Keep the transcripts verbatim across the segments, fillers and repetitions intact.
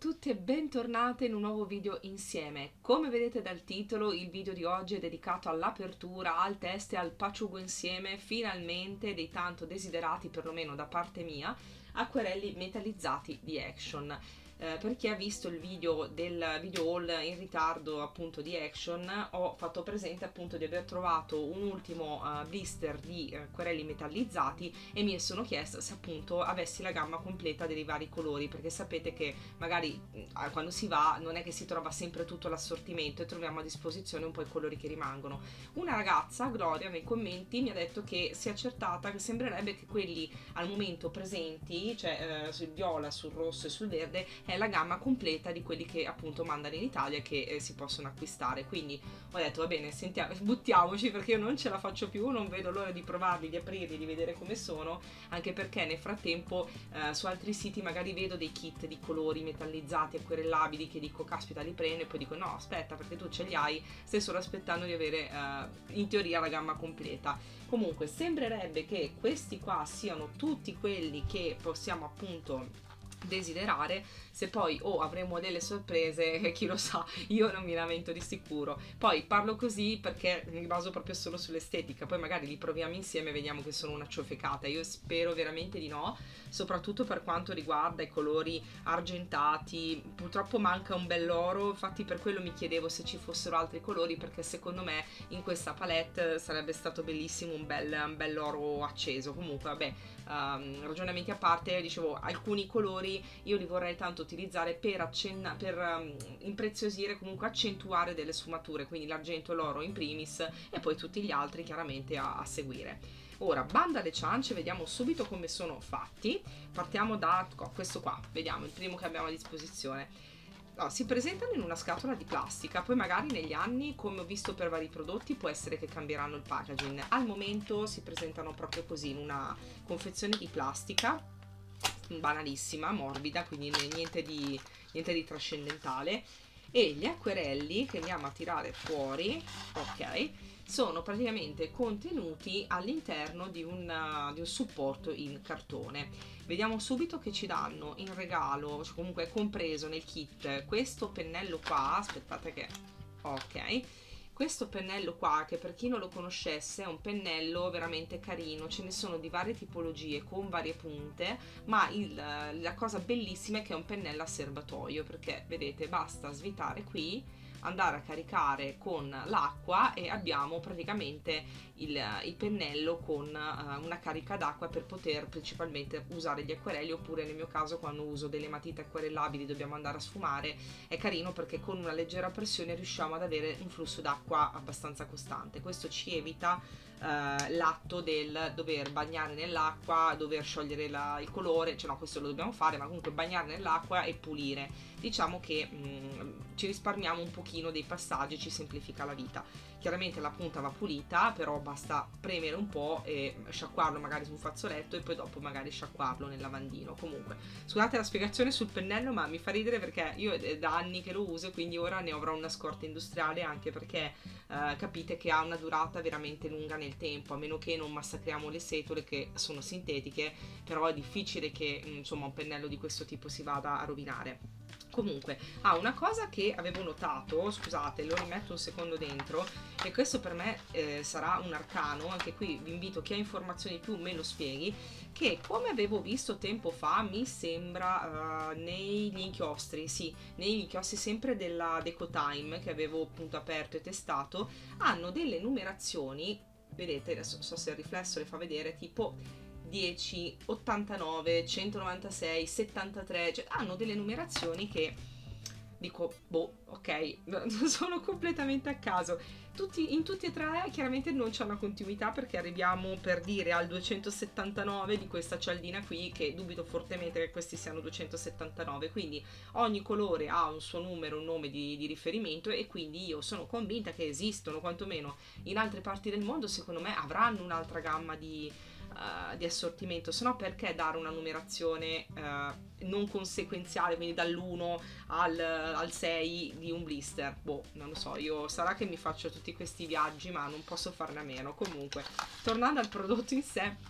tutti e bentornate in un nuovo video insieme. Come vedete dal titolo, il video di oggi è dedicato all'apertura, al test e al paciugo insieme, finalmente, dei tanto desiderati, perlomeno da parte mia, acquerelli metallizzati di Action. Eh, per chi ha visto il video del video haul in ritardo appunto di Action, ho fatto presente appunto di aver trovato un ultimo uh, blister di uh, acquerelli metallizzati e mi sono chiesta se appunto avessi la gamma completa dei vari colori, perché sapete che magari uh, quando si va non è che si trova sempre tutto l'assortimento e troviamo a disposizione un po' i colori che rimangono. Una ragazza, Gloria, nei commenti mi ha detto che si è accertata che sembrerebbe che quelli al momento presenti, cioè uh, sul viola, sul rosso e sul verde, è la gamma completa di quelli che appunto mandano in Italia e che eh, si possono acquistare. Quindi ho detto va bene, sentiamo, buttiamoci, perché io non ce la faccio più, non vedo l'ora di provarli, di aprirli, di vedere come sono, anche perché nel frattempo eh, su altri siti magari vedo dei kit di colori metallizzati, acquerellabili, che dico caspita li prendo e poi dico no aspetta, perché tu ce li hai, stai solo aspettando di avere eh, in teoria la gamma completa. Comunque sembrerebbe che questi qua siano tutti quelli che possiamo appunto desiderare. Se poi o oh, avremo delle sorprese, chi lo sa, io non mi lamento di sicuro. Poi parlo così perché mi baso proprio solo sull'estetica, poi magari li proviamo insieme e vediamo che sono una ciofecata. Io spero veramente di no, soprattutto per quanto riguarda i colori argentati. Purtroppo manca un bell'oro, infatti per quello mi chiedevo se ci fossero altri colori, perché secondo me in questa palette sarebbe stato bellissimo un bel, un bell'oro acceso. Comunque vabbè, um, ragionamenti a parte, dicevo, alcuni colori io li vorrei tanto utilizzare per, accenna per um, impreziosire, comunque accentuare delle sfumature, quindi l'argento e l'oro in primis e poi tutti gli altri chiaramente a, a seguire. Ora, banda alle ciance, vediamo subito come sono fatti. Partiamo da questo qua, vediamo il primo che abbiamo a disposizione. No, si presentano in una scatola di plastica, poi magari negli anni, come ho visto per vari prodotti, può essere che cambieranno il packaging. Al momento si presentano proprio così, in una confezione di plastica banalissima, morbida, quindi niente di, niente di trascendentale. E gli acquerelli che andiamo a tirare fuori, ok, sono praticamente contenuti all'interno di, di un supporto in cartone. Vediamo subito che ci danno in regalo, cioè comunque compreso nel kit, questo pennello qua. Aspettate che, ok, questo pennello qua, che per chi non lo conoscesse è un pennello veramente carino, ce ne sono di varie tipologie con varie punte, ma il, la cosa bellissima è che è un pennello a serbatoio, perché vedete basta svitare qui, andare a caricare con l'acqua e abbiamo praticamente il, il pennello con uh, una carica d'acqua per poter principalmente usare gli acquerelli, oppure nel mio caso quando uso delle matite acquerellabili dobbiamo andare a sfumare. È carino perché con una leggera pressione riusciamo ad avere un flusso d'acqua abbastanza costante. Questo ci evita uh, l'atto del dover bagnare nell'acqua, dover sciogliere la, il colore, cioè no, questo lo dobbiamo fare, ma comunque bagnare nell'acqua e pulire. Diciamo che mh, ci risparmiamo un pochino dei passaggi, ci semplifica la vita. Chiaramente la punta va pulita, però basta premere un po' e sciacquarlo magari su un fazzoletto e poi dopo magari sciacquarlo nel lavandino. Comunque, scusate la spiegazione sul pennello, ma mi fa ridere perché io è da anni che lo uso, quindi ora ne avrò una scorta industriale, anche perché eh, capite che ha una durata veramente lunga nel tempo, a meno che non massacriamo le setole che sono sintetiche, però è difficile che insomma un pennello di questo tipo si vada a rovinare. Comunque, ah, una cosa che avevo notato, scusate, lo rimetto un secondo dentro, e questo per me eh, sarà un arcano, anche qui vi invito, chi ha informazioni più me lo spieghi, che come avevo visto tempo fa, mi sembra uh, negli inchiostri, sì, negli inchiostri sempre della Decotime che avevo appunto aperto e testato, hanno delle numerazioni, vedete, adesso non so se il riflesso le fa vedere, tipo dieci, ottantanove, centonovantasei, settantatré, cioè hanno delle numerazioni che dico, boh, ok, sono completamente a caso. Tutti, in tutti e tre chiaramente non c'è una continuità, perché arriviamo per dire al duecentosettantanove di questa cialdina qui, che dubito fortemente che questi siano duecentosettantanove, quindi ogni colore ha un suo numero, un nome di, di riferimento, e quindi io sono convinta che esistono, quantomeno in altre parti del mondo, secondo me avranno un'altra gamma di Uh, di assortimento, se no perché dare una numerazione uh, non conseguenziale, quindi dall'uno al, al sei di un blister? Boh, non lo so, io sarà che mi faccio tutti questi viaggi, ma non posso farne a meno. Comunque, tornando al prodotto in sé,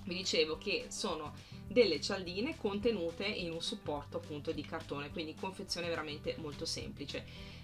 vi dicevo che sono delle cialdine contenute in un supporto appunto di cartone, quindi confezione veramente molto semplice.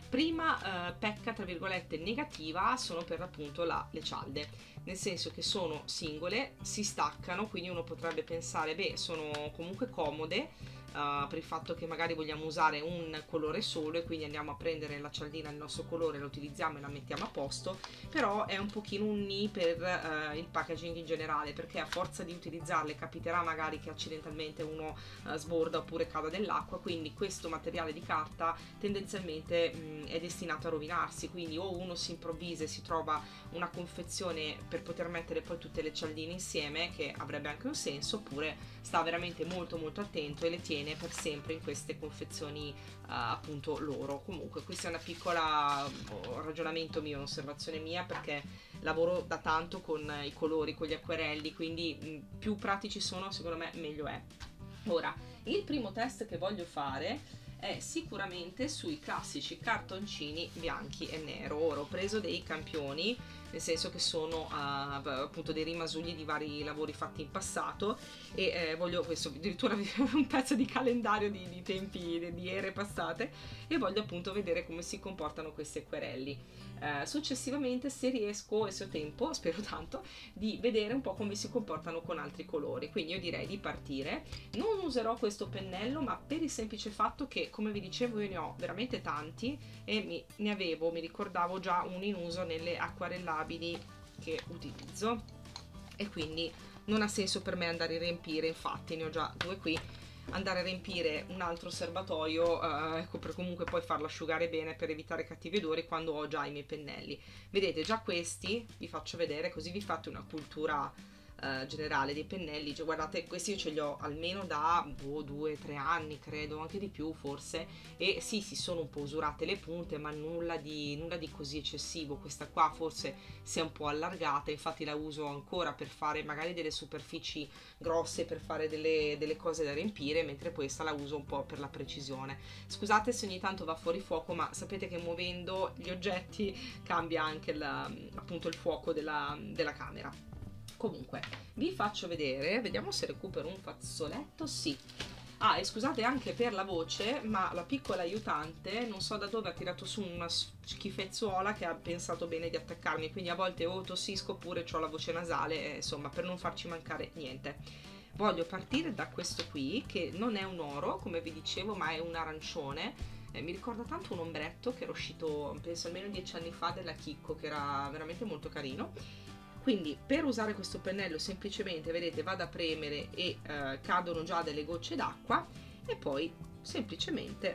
Prima eh, pecca tra virgolette negativa sono per l'appunto la, le cialde, nel senso che sono singole, si staccano, quindi uno potrebbe pensare beh sono comunque comode, Uh, per il fatto che magari vogliamo usare un colore solo e quindi andiamo a prendere la cialdina del nostro colore, la utilizziamo e la mettiamo a posto, però è un pochino un nì per uh, il packaging in generale, perché a forza di utilizzarle capiterà magari che accidentalmente uno uh, sborda oppure cada nell'acqua, quindi questo materiale di carta tendenzialmente mh, è destinato a rovinarsi, quindi o uno si improvvisa e si trova una confezione per poter mettere poi tutte le cialdine insieme, che avrebbe anche un senso, oppure sta veramente molto molto attento e le tiene per sempre in queste confezioni uh, appunto loro. Comunque questo è una piccola oh, ragionamento mio, un'osservazione mia, perché lavoro da tanto con i colori, con gli acquerelli, quindi mh, più pratici sono secondo me meglio è. Ora, il primo test che voglio fare è sicuramente sui classici cartoncini bianchi e nero. Ora ho preso dei campioni, nel senso che sono uh, appunto dei rimasugli di vari lavori fatti in passato, e eh, voglio questo addirittura un pezzo di calendario di, di tempi di, di ere passate, e voglio appunto vedere come si comportano questi acquerelli. Uh, successivamente, se riesco e se ho tempo, spero tanto, di vedere un po' come si comportano con altri colori. Quindi io direi di partire. Non userò questo pennello, ma per il semplice fatto che, come vi dicevo, io ne ho veramente tanti e mi, ne avevo, mi ricordavo già uno in uso nelle acquarellabili che utilizzo, e quindi non ha senso per me andare a riempire, infatti ne ho già due qui, andare a riempire un altro serbatoio, eh, ecco, per comunque poi farlo asciugare bene per evitare cattivi odori quando ho già i miei pennelli. Vedete, già questi vi faccio vedere, così vi fate una cultura Uh, generale dei pennelli. Cioè, guardate, questi io ce li ho almeno da boh, due tre anni, credo, anche di più forse, e sì, si sono un po' usurate le punte, ma nulla di, nulla di così eccessivo. Questa qua forse si è un po' allargata, infatti la uso ancora per fare magari delle superfici grosse, per fare delle, delle cose da riempire, mentre questa la uso un po' per la precisione. Scusate se ogni tanto va fuori fuoco, ma sapete che muovendo gli oggetti cambia anche la, appunto il fuoco della, della camera. Comunque vi faccio vedere, vediamo se recupero un fazzoletto. Sì. Ah, e scusate anche per la voce, ma la piccola aiutante non so da dove ha tirato su una schifezzuola che ha pensato bene di attaccarmi, quindi a volte o tossisco oppure ho la voce nasale, eh, insomma, per non farci mancare niente. Voglio partire da questo qui, che non è un oro come vi dicevo, ma è un arancione. Eh, mi ricorda tanto un ombretto che era uscito penso almeno dieci anni fa della Chicco, che era veramente molto carino. Quindi per usare questo pennello semplicemente, vedete, vado a premere e eh, cadono già delle gocce d'acqua, e poi semplicemente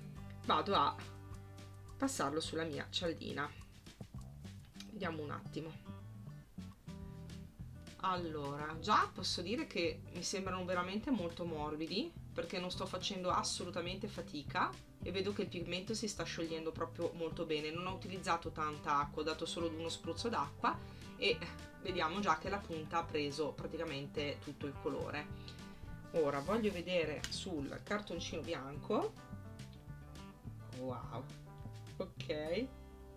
vado a passarlo sulla mia cialdina. Vediamo un attimo. Allora, già posso dire che mi sembrano veramente molto morbidi, perché non sto facendo assolutamente fatica e vedo che il pigmento si sta sciogliendo proprio molto bene. Non ho utilizzato tanta acqua, ho dato solo uno spruzzo d'acqua, e vediamo già che la punta ha preso praticamente tutto il colore. Ora voglio vedere sul cartoncino bianco. Wow, ok,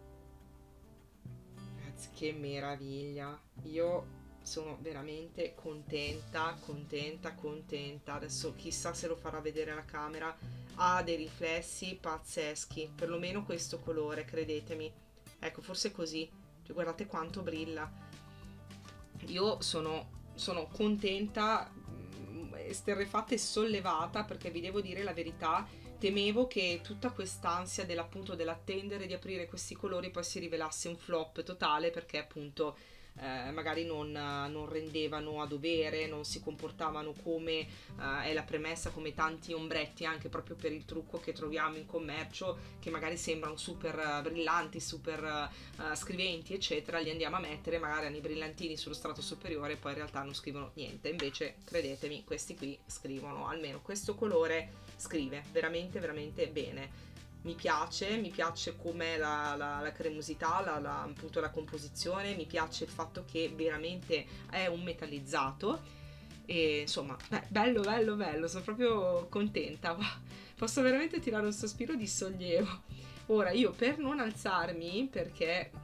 ragazzi, che meraviglia, io sono veramente contenta contenta contenta. Adesso chissà se lo farà vedere alla camera, ha dei riflessi pazzeschi, perlomeno questo colore, credetemi. Ecco, forse così, guardate quanto brilla. Io sono, sono contenta, esterrefatta e sollevata, perché vi devo dire la verità, temevo che tutta quest'ansia dell'appunto dell'attendere di aprire questi colori poi si rivelasse un flop totale, perché appunto eh, magari non, non rendevano a dovere, non si comportavano come eh, è la premessa, come tanti ombretti, anche proprio per il trucco che troviamo in commercio, che magari sembrano super brillanti, super uh, scriventi eccetera, li andiamo a mettere, magari hanno i brillantini sullo strato superiore e poi in realtà non scrivono niente. Invece credetemi, questi qui scrivono, almeno questo colore scrive veramente veramente bene. Mi piace, mi piace com'è la, la, la cremosità, la, la, appunto la composizione, mi piace il fatto che veramente è un metallizzato, e insomma, beh, bello bello bello, sono proprio contenta, posso veramente tirare un sospiro di sollievo. Ora io, per non alzarmi, perché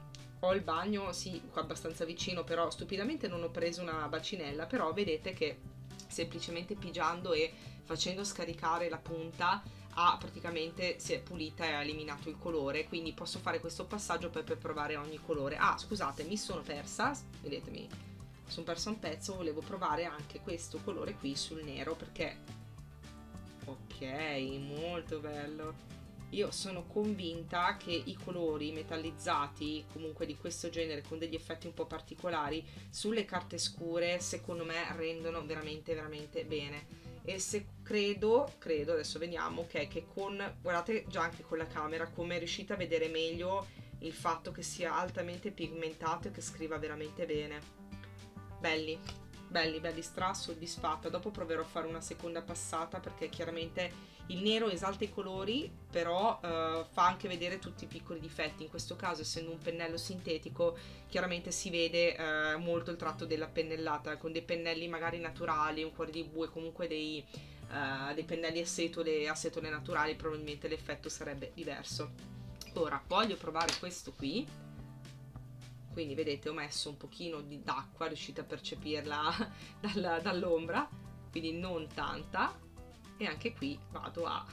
ho il bagno, sì, qua abbastanza vicino, però stupidamente non ho preso una bacinella, però vedete che semplicemente pigiando e facendo scaricare la punta ha praticamente si è pulita e ha eliminato il colore, quindi posso fare questo passaggio poi per provare ogni colore. Ah, scusate, mi sono persa, vedetemi, sono persa un pezzo, volevo provare anche questo colore qui sul nero perché ok, molto bello. Io sono convinta che i colori metallizzati, comunque di questo genere, con degli effetti un po' particolari, sulle carte scure, secondo me rendono veramente, veramente bene. E se credo, credo, adesso vediamo, ok, che con, guardate già anche con la camera, come riuscite a vedere meglio il fatto che sia altamente pigmentato e che scriva veramente bene. Belli, belli, belli, stra soddisfatta. Dopo proverò a fare una seconda passata perché chiaramente il nero esalta i colori, però eh, fa anche vedere tutti i piccoli difetti. In questo caso, essendo un pennello sintetico, chiaramente si vede eh, molto il tratto della pennellata. Con dei pennelli magari naturali, un cuore di bue, comunque dei, uh, dei pennelli a setole, a setole naturali, probabilmente l'effetto sarebbe diverso. Ora voglio provare questo qui, quindi vedete ho messo un pochino d'acqua, riuscite a percepirla dal, dall'ombra, quindi non tanta, e anche qui vado a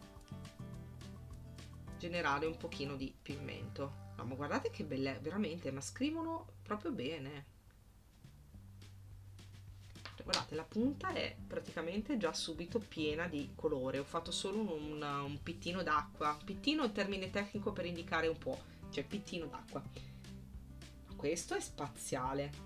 generare un pochino di pigmento. No, ma guardate che belle, veramente, ma scrivono proprio bene. Guardate, la punta è praticamente già subito piena di colore. Ho fatto solo un, un pittino d'acqua, pittino è il termine tecnico per indicare un po', cioè pittino d'acqua. Questo è spaziale,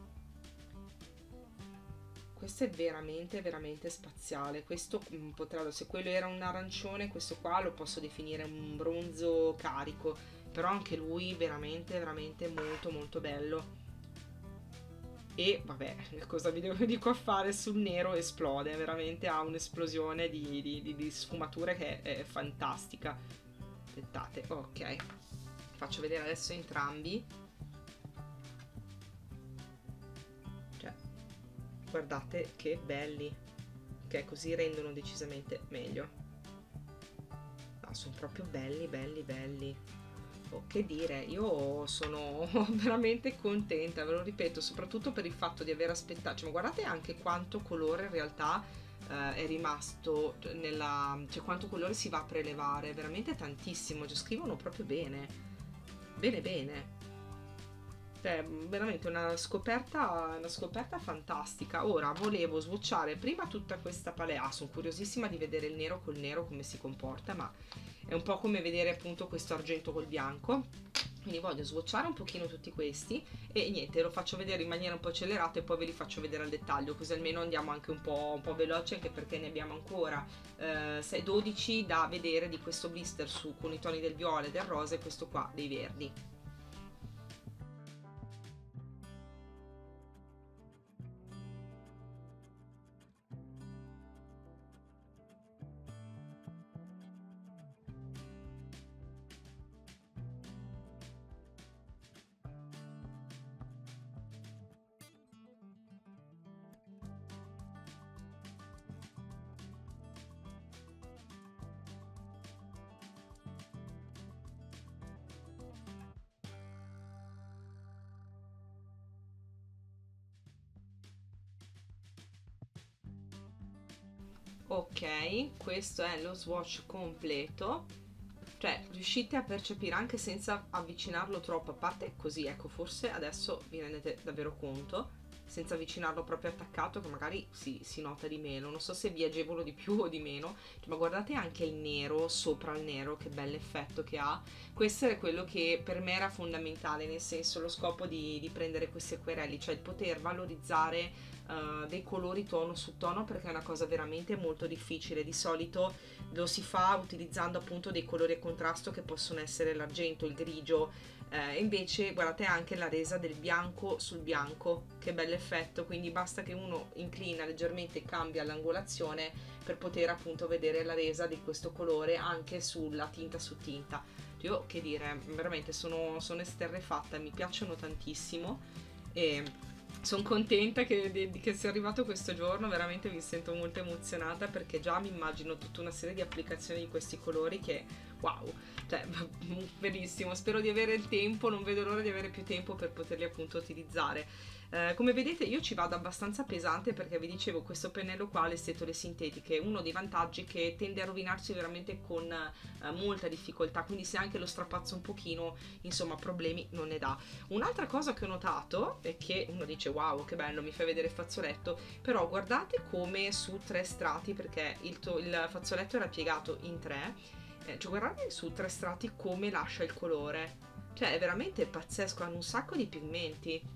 questo è veramente veramente spaziale. Questo potrà, se quello era un arancione, questo qua lo posso definire un bronzo carico, però anche lui veramente veramente molto molto bello. E vabbè, cosa vi devo dico a fare, sul nero esplode, veramente ha un'esplosione di, di, di, di sfumature che è, è fantastica. Aspettate, ok, faccio vedere adesso entrambi. Cioè, guardate che belli, che così rendono decisamente meglio. No, sono proprio belli belli belli. Oh, che dire, io sono veramente contenta, ve lo ripeto, soprattutto per il fatto di aver aspettato, cioè, ma guardate anche quanto colore in realtà eh, è rimasto nella, cioè quanto colore si va a prelevare, veramente tantissimo, cioè, scrivono proprio bene, bene bene. Cioè, veramente una scoperta, una scoperta fantastica. Ora volevo swatchare prima tutta questa palette. Ah, sono curiosissima di vedere il nero col nero come si comporta, ma è un po' come vedere appunto questo argento col bianco. Quindi voglio swatchare un pochino tutti questi e niente, lo faccio vedere in maniera un po' accelerata e poi ve li faccio vedere al dettaglio, così almeno andiamo anche un po', un po' veloci, anche perché ne abbiamo ancora eh, dodici da vedere di questo blister su con i toni del viola e del rosa e questo qua dei verdi. Ok, questo è lo swatch completo, cioè riuscite a percepire anche senza avvicinarlo troppo, a parte così, ecco, forse adesso vi rendete davvero conto, senza avvicinarlo proprio attaccato, che magari si, si nota di meno, non so se vi agevolo di più o di meno, ma guardate anche il nero sopra il nero, che bell'effetto che ha. Questo è quello che per me era fondamentale, nel senso, lo scopo di, di prendere questi acquerelli, cioè il poter valorizzare Uh, dei colori tono su tono, perché è una cosa veramente molto difficile. Di solito lo si fa utilizzando appunto dei colori a contrasto che possono essere l'argento, il grigio, eh, invece guardate anche la resa del bianco sul bianco, che bell'effetto, quindi basta che uno inclina leggermente e cambia l'angolazione per poter appunto vedere la resa di questo colore anche sulla tinta su tinta. Io che dire, veramente sono, sono esterrefatta, mi piacciono tantissimo e sono contenta che, di, che sia arrivato questo giorno, veramente mi sento molto emozionata perché già mi immagino tutta una serie di applicazioni di questi colori che wow, cioè bellissimo, spero di avere il tempo, non vedo l'ora di avere più tempo per poterli appunto utilizzare. Eh, come vedete io ci vado abbastanza pesante perché vi dicevo questo pennello qua, le setole sintetiche, uno dei vantaggi è che tende a rovinarsi veramente con eh, molta difficoltà, quindi se anche lo strapazzo un pochino, insomma problemi non ne dà. Un'altra cosa che ho notato è che uno dice wow che bello, mi fai vedere il fazzoletto, però guardate come su tre strati, perché il, il fazzoletto era piegato in tre, eh, cioè guardate su tre strati come lascia il colore, cioè è veramente pazzesco, hanno un sacco di pigmenti.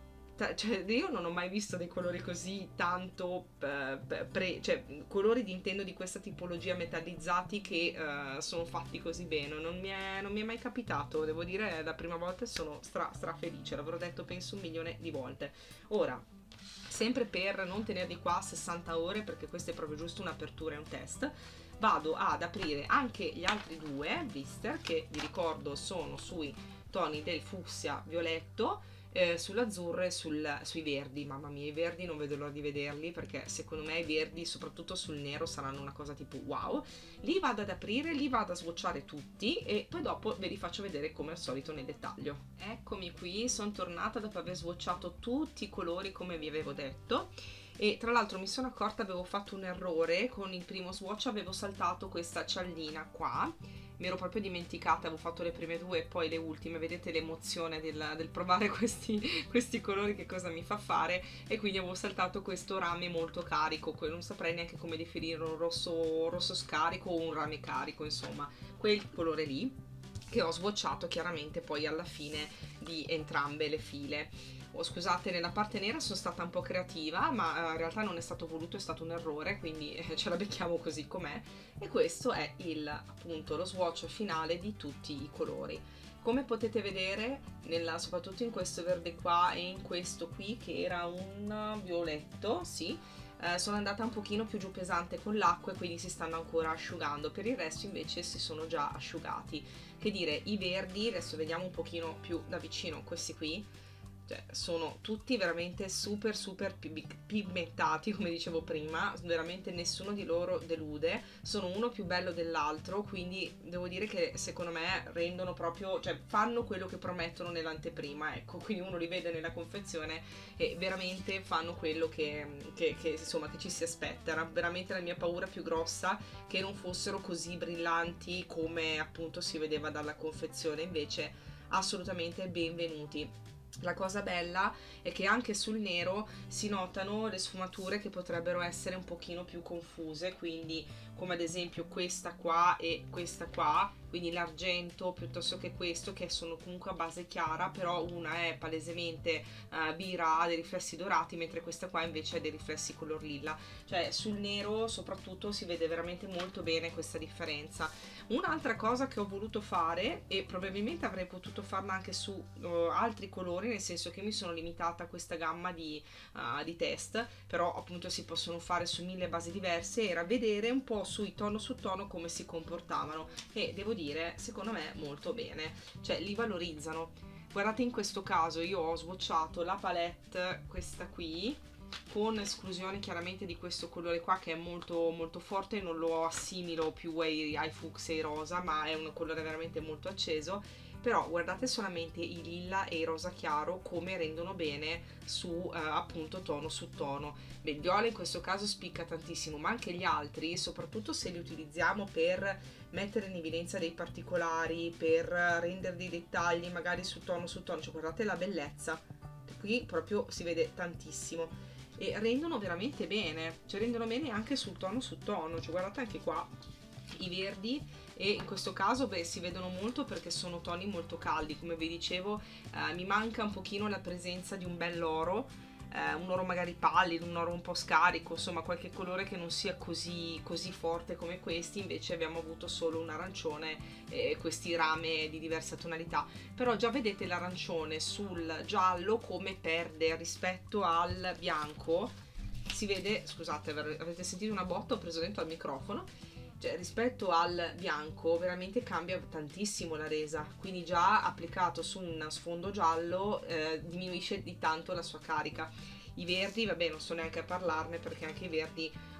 Cioè, io non ho mai visto dei colori così tanto eh, pre, cioè colori di intendo di questa tipologia metallizzati che eh, sono fatti così bene, non mi, è, non mi è mai capitato, devo dire la prima volta sono stra, stra felice, l'avrò detto penso un milione di volte. Ora, sempre per non tenerli qua a sessanta ore, perché questo è proprio giusto un'apertura e un test, vado ad aprire anche gli altri due blister che vi ricordo sono sui toni del fucsia violetto, Eh, sull'azzurro e sul, sui verdi. Mamma mia, i verdi non vedo l'ora di vederli, perché secondo me i verdi soprattutto sul nero saranno una cosa tipo wow. Li vado ad aprire, li vado a swatchare tutti e poi dopo ve li faccio vedere come al solito nel dettaglio. Eccomi qui, sono tornata dopo aver swatchato tutti i colori come vi avevo detto. E tra l'altro mi sono accorta, avevo fatto un errore con il primo swatch, avevo saltato questa cialdina qua, mi ero proprio dimenticata, avevo fatto le prime due e poi le ultime, vedete l'emozione del, del provare questi, questi colori che cosa mi fa fare, e quindi avevo saltato questo rame molto carico, non saprei neanche come definire, un rosso, rosso scarico o un rame carico, insomma quel colore lì, che ho swatchato chiaramente poi alla fine di entrambe le file. Oh, scusate, nella parte nera sono stata un po' creativa, ma in realtà non è stato voluto, è stato un errore, quindi eh, ce la becchiamo così com'è. E questo è il, appunto, lo swatch finale di tutti i colori. Come potete vedere, nella, soprattutto in questo verde qua e in questo qui, che era un violetto, sì, eh, sono andata un pochino più giù pesante con l'acqua e quindi si stanno ancora asciugando. Per il resto invece si sono già asciugati. Che dire, i verdi, adesso vediamo un pochino più da vicino questi qui, cioè, sono tutti veramente super super pigmentati, come dicevo prima, veramente nessuno di loro delude, sono uno più bello dell'altro, quindi devo dire che secondo me rendono proprio, cioè fanno quello che promettono nell'anteprima, ecco, quindi uno li vede nella confezione e veramente fanno quello che, che, che insomma che ci si aspetta. Era veramente la mia paura più grossa che non fossero così brillanti come appunto si vedeva dalla confezione, invece assolutamente benvenuti. La cosa bella è che anche sul nero si notano le sfumature che potrebbero essere un pochino più confuse, quindi come ad esempio questa qua e questa qua, quindi l'argento piuttosto che questo, che sono comunque a base chiara, però una è palesemente uh, bira, ha dei riflessi dorati, mentre questa qua invece ha dei riflessi color lilla, cioè sul nero soprattutto si vede veramente molto bene questa differenza. Un'altra cosa che ho voluto fare, e probabilmente avrei potuto farla anche su uh, altri colori, nel senso che mi sono limitata a questa gamma di, uh, di test, però appunto si possono fare su mille basi diverse, era vedere un po' sui tono su tono come si comportavano, e devo dire secondo me molto bene, cioè li valorizzano. Guardate, in questo caso io ho swatchato la palette, questa qui, con esclusione chiaramente di questo colore qua che è molto molto forte, non lo assimilo più ai, ai fucsia e ai rosa, ma è un colore veramente molto acceso. Però guardate solamente i lilla e i rosa chiaro come rendono bene su eh, appunto tono su tono. Beh, il viola in questo caso spicca tantissimo, ma anche gli altri, soprattutto se li utilizziamo per mettere in evidenza dei particolari, per rendere dei dettagli magari su tono su tono, cioè guardate la bellezza, qui proprio si vede tantissimo. E rendono veramente bene, cioè rendono bene anche sul tono su tono, cioè guardate anche qua i verdi, e in questo caso beh, si vedono molto perché sono toni molto caldi, come vi dicevo eh, mi manca un pochino la presenza di un bell'oro, eh, un oro magari pallido, un oro un po' scarico, insomma qualche colore che non sia così, così forte come questi. Invece abbiamo avuto solo un arancione e questi rame di diversa tonalità, però già vedete l'arancione sul giallo come perde rispetto al bianco, si vede, scusate avete sentito una botta, ho preso dentro al microfono, cioè rispetto al bianco veramente cambia tantissimo la resa, quindi già applicato su un sfondo giallo eh, diminuisce di tanto la sua carica. I verdi, vabbè, non so neanche a parlarne perché anche i verdi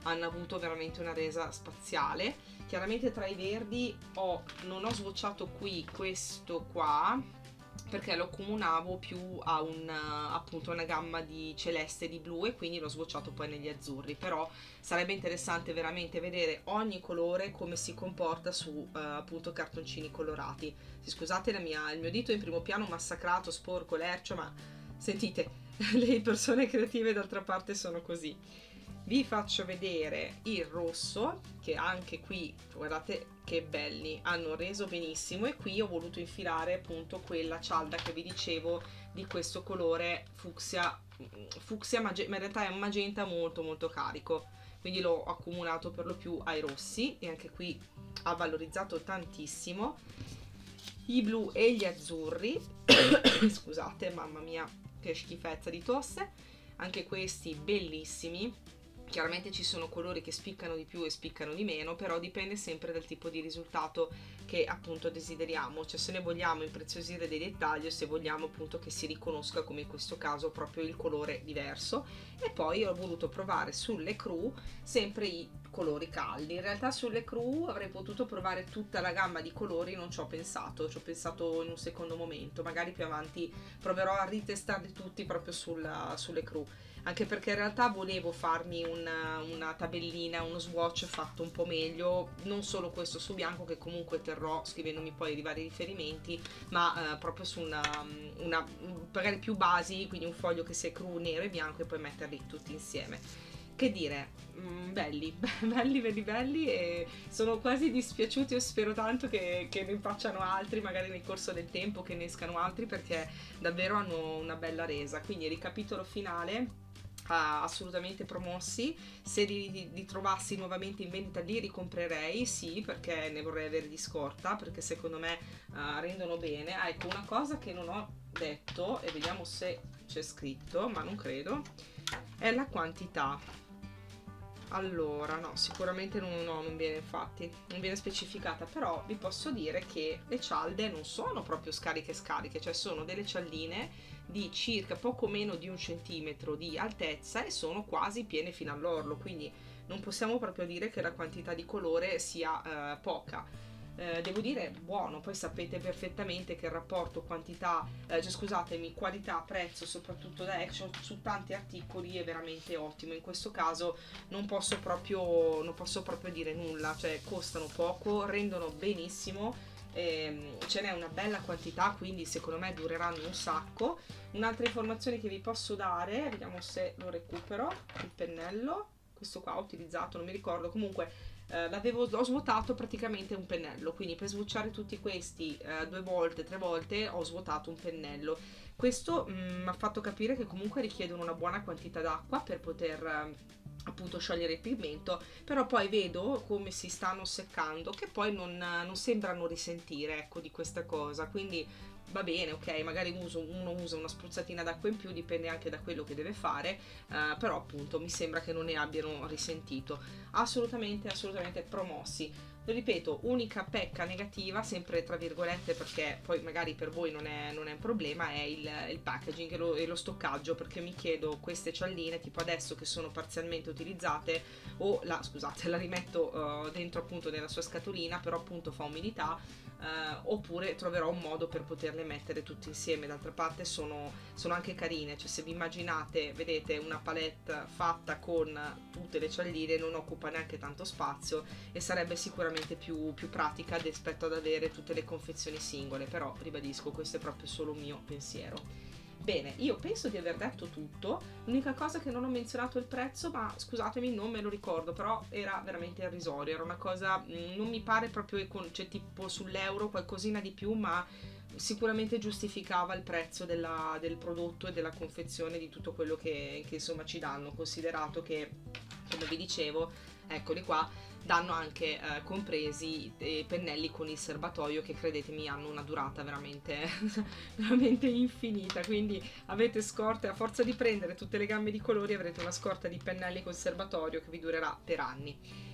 hanno avuto veramente una resa spaziale. Chiaramente tra i verdi ho, non ho swatchato qui questo qua perché lo accomunavo più a una, appunto una gamma di celeste e di blu, e quindi l'ho swatchato poi negli azzurri, però sarebbe interessante veramente vedere ogni colore come si comporta su uh, appunto cartoncini colorati. Sì, scusate la mia, il mio dito in primo piano massacrato, sporco, lercio, ma sentite, le persone creative d'altra parte sono così. Vi faccio vedere il rosso, che anche qui guardate che belli, hanno reso benissimo, e qui ho voluto infilare appunto quella cialda che vi dicevo di questo colore fucsia, fucsia magenta, ma in realtà è un magenta molto molto carico, quindi l'ho accomunato per lo più ai rossi, e anche qui ha valorizzato tantissimo i blu e gli azzurri. Scusate, mamma mia che schifezza di tosse, anche questi bellissimi. Chiaramente ci sono colori che spiccano di più e spiccano di meno, però dipende sempre dal tipo di risultato che appunto desideriamo, cioè se ne vogliamo impreziosire dei dettagli o se vogliamo appunto che si riconosca, come in questo caso, proprio il colore diverso. E poi ho voluto provare sulle cru sempre i colori caldi. In realtà sulle cru avrei potuto provare tutta la gamma di colori, non ci ho pensato, ci ho pensato in un secondo momento, magari più avanti proverò a ritestarli tutti proprio sulla, sulle cru, anche perché in realtà volevo farmi una, una tabellina, uno swatch fatto un po' meglio, non solo questo su bianco, che comunque terrò scrivendomi poi i vari riferimenti, ma eh, proprio su una, una magari più basi, quindi un foglio che sia cru, nero e bianco, e poi metterli tutti insieme. Che dire, mm, belli, belli, belli, belli, e sono quasi dispiaciuti, e spero tanto che, che ne facciano altri, magari nel corso del tempo, che ne escano altri, perché davvero hanno una bella resa. Quindi ricapitolo finale. Uh, assolutamente promossi, se li, li trovassi nuovamente in vendita li ricomprerei, sì, perché ne vorrei avere di scorta, perché secondo me uh, rendono bene. Ah, ecco, una cosa che non ho detto, e vediamo se c'è scritto, ma non credo, è la quantità. Allora, no, sicuramente non, no, non viene, infatti, non viene specificata, però vi posso dire che le cialde non sono proprio scariche scariche, cioè sono delle cialdine di circa poco meno di un centimetro di altezza e sono quasi piene fino all'orlo, quindi non possiamo proprio dire che la quantità di colore sia eh, poca. Eh, devo dire buono, poi sapete perfettamente che il rapporto quantità, eh, cioè, scusatemi, qualità-prezzo, soprattutto da Action, su tanti articoli è veramente ottimo. In questo caso non posso proprio, non posso proprio dire nulla, cioè costano poco, rendono benissimo, ehm, ce n'è una bella quantità, quindi secondo me dureranno un sacco. Un'altra informazione che vi posso dare, vediamo se lo recupero, il pennello, questo qua ho utilizzato, non mi ricordo, comunque Uh, l'avevo, l'ho svuotato praticamente un pennello, quindi per swatchare tutti questi uh, due volte, tre volte ho svuotato un pennello. Questo mi ha fatto capire che comunque richiedono una buona quantità d'acqua per poter uh, appunto sciogliere il pigmento, però poi vedo come si stanno seccando, che poi non, non sembrano risentire, ecco, di questa cosa, quindi va bene, ok, magari uso, uno usa una spruzzatina d'acqua in più, dipende anche da quello che deve fare, uh, però appunto mi sembra che non ne abbiano risentito. Assolutamente, assolutamente promossi. Lo ripeto, unica pecca negativa, sempre tra virgolette, perché poi magari per voi non è, non è un problema, è il, il packaging e lo, e lo stoccaggio, perché mi chiedo queste cialdine, tipo adesso che sono parzialmente utilizzate, o la, scusate, la rimetto uh, dentro appunto nella sua scatolina, però appunto fa umidità, Uh, oppure troverò un modo per poterle mettere tutte insieme. D'altra parte sono, sono anche carine, cioè se vi immaginate, vedete una palette fatta con tutte le cialdine non occupa neanche tanto spazio e sarebbe sicuramente più, più pratica rispetto ad avere tutte le confezioni singole, però ribadisco, questo è proprio solo un mio pensiero. Bene, io penso di aver detto tutto, l'unica cosa che non ho menzionato è il prezzo, ma scusatemi, non me lo ricordo, però era veramente irrisorio, era una cosa, non mi pare proprio, cioè tipo sull'euro qualcosina di più, ma sicuramente giustificava il prezzo della, del prodotto e della confezione di tutto quello che, che insomma ci danno, considerato che, come vi dicevo, eccoli qua, danno anche eh, compresi i pennelli con il serbatoio, che credetemi hanno una durata veramente veramente infinita, quindi avete scorte, a forza di prendere tutte le gamme di colori avrete una scorta di pennelli col serbatoio che vi durerà per anni.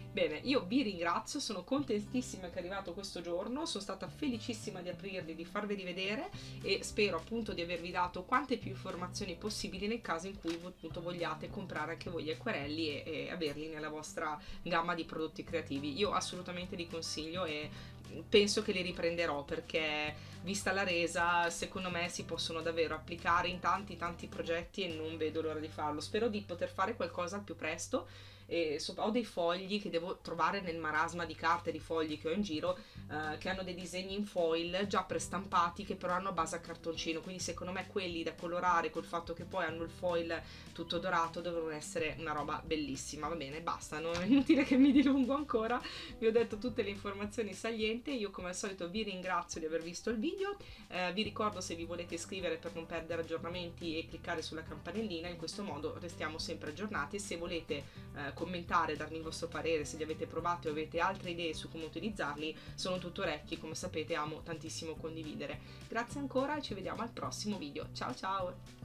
Bene, io vi ringrazio, sono contentissima che è arrivato questo giorno, sono stata felicissima di aprirli, di farveli vedere e spero appunto di avervi dato quante più informazioni possibili nel caso in cui appunto vogliate comprare anche voi gli acquerelli e, e averli nella vostra gamma di prodotti creativi. Io assolutamente li consiglio e penso che li riprenderò perché vista la resa secondo me si possono davvero applicare in tanti tanti progetti e non vedo l'ora di farlo. Spero di poter fare qualcosa al più presto. E so, ho dei fogli che devo trovare nel marasma di carte di fogli che ho in giro eh, che hanno dei disegni in foil già prestampati che però hanno a base a cartoncino, quindi secondo me quelli da colorare col fatto che poi hanno il foil tutto dorato devono essere una roba bellissima. Va bene, basta, non è inutile che mi dilungo ancora, vi ho detto tutte le informazioni salienti. Io come al solito vi ringrazio di aver visto il video, eh, vi ricordo se vi volete iscrivere per non perdere aggiornamenti e cliccare sulla campanellina, in questo modo restiamo sempre aggiornati. Se volete eh, commentare, darmi il vostro parere, se li avete provati o avete altre idee su come utilizzarli, sono tutto orecchi, come sapete amo tantissimo condividere. Grazie ancora e ci vediamo al prossimo video, ciao ciao!